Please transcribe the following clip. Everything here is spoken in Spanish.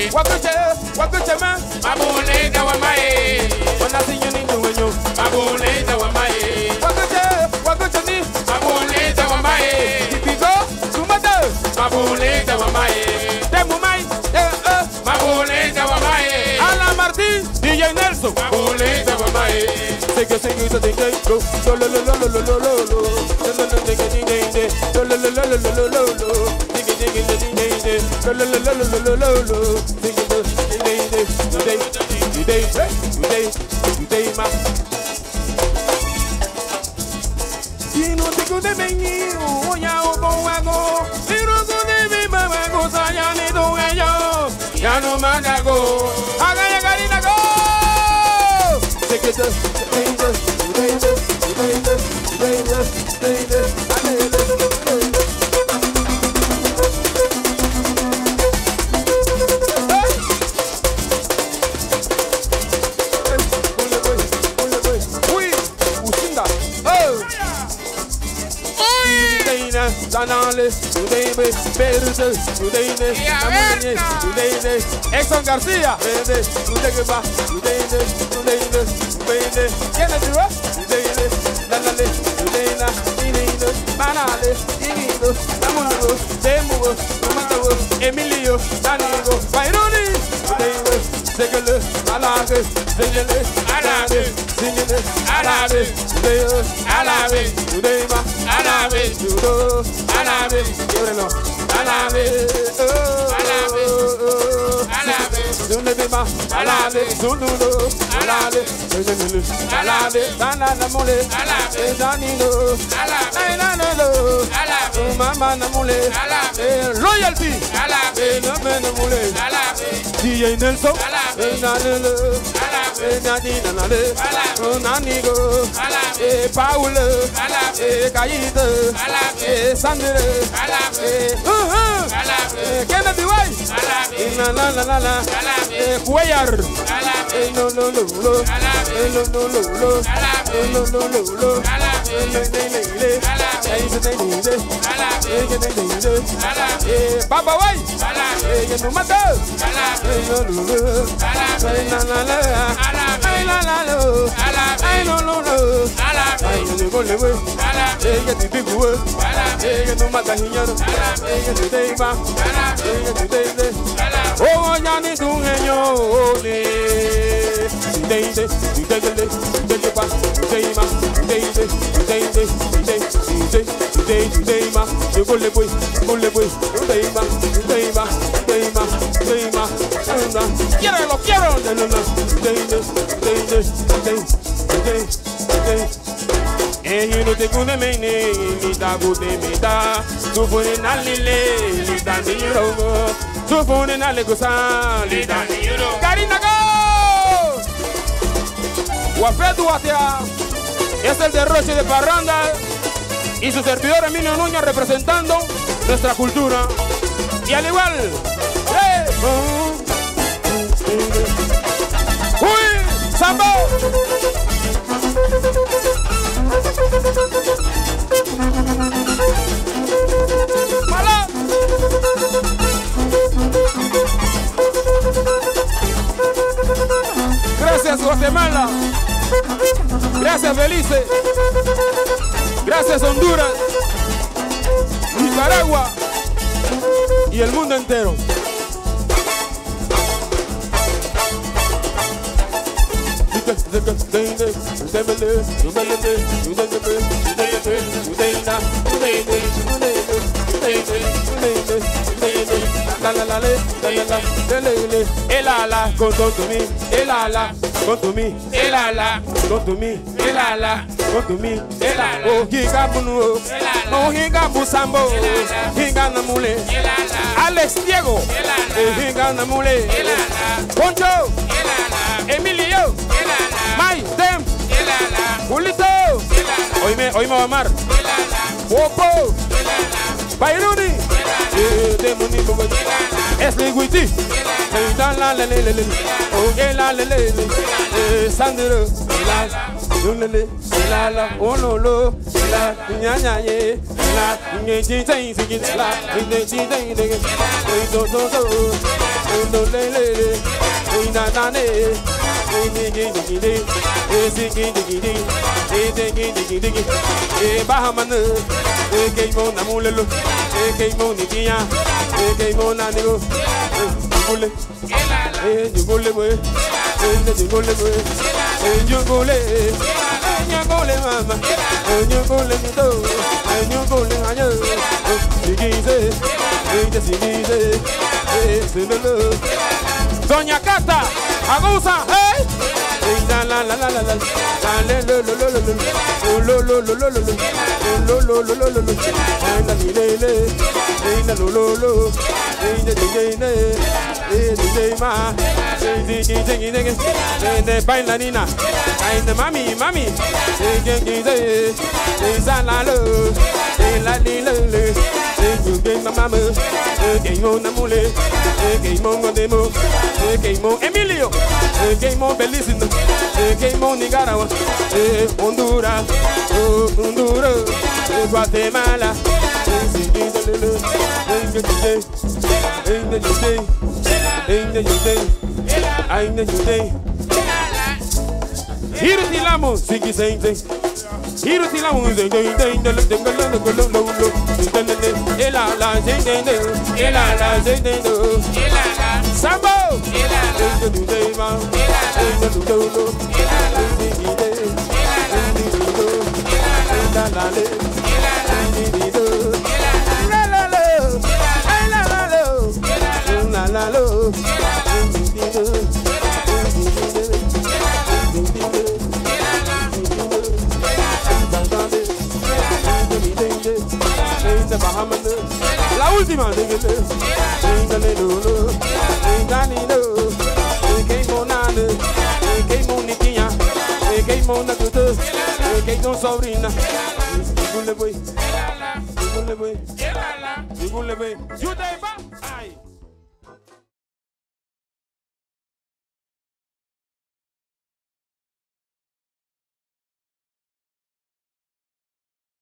Wakuche man. Mabule da wamae. Ona sinyo ni duwenyo. Mabule da wamae. Wakuche ni. Mabule da wamae. Tipigo, sumate. Mabule da wamae. Temumai, Mabule da wamae. Ala Martín, DJ Nelson. Mabule da wamae. Sing it, go. Lo lo lo lo lo lo lo lo. Lo lo lo ding ding ding ding. Lo lo lo lo lo lo lo lo. Ding ding ding ding ding ding. Lo lo lo lo lo lo lo lo. Ding ding ding ding. Today, ma. Kino te kunde mengi, oya obo wago. Kino kunde mi mama go saya ni do yo. Ya no mandago. Haga ya garina go. Take it. Exxon García, Emilio, Danigo, Bayroni, Segele, Alabe, Segele, Alabe, Segele, Alabe, Alabe, Udema, Alabe, Udo, Alabe, Ureno, Alabe, Alabe, Alabe, Zunebima, Alabe, Zundudo, Alabe, Segele, Alabe, Danana Mole, Alabe, Danino, Alabe, Danano, Alabe, Mama Namule, Alabe, Royalty, Alabe, Namene Mule, Alabe, DJ Nelson, Alabe, Nanele, Alabe, Nadina Nale, Nanigo, Alabe, Paul, Alabe, Caída, Alabe, Sandre, Alabe, Kennedy Way, Alabe, la, Cuellar, Alabe, no, Alabe, no, Papa Way, Alabe, no mata, Alabe, no, you know te kunde mene ni ta gute meta tu fune na lile ni ta ni rogo tu fune na legosa ni ta ni rogo Karina go Wafedu Atea es el derroche de parranda y su servidor Emilio Núñez representando nuestra cultura y al igual uy Sambo ¡Mala! Gracias Guatemala, gracias Belice, gracias Honduras, Nicaragua y el mundo entero. El ala con tu mi, el ala con tu mi, el ala con tu mi, el ala con tu mi, el ala. Oh giga bunu, oh giga busambo, giga namule, Alex Diego, giga namule, Poncho, Emilio, Mai Dem, Julito, hoy me va a amar, Wopo, Bayruni, es Liguiti, Sandro, Doña Cata, agusa, hey. Bailarina, mami, mami, Emilio, Bellissimo, Nicaragua, Honduras, Honduras, Guatemala, Hirutilamo, Sigi Saint, Hirutilamo, Sambo, la última, sobrina, you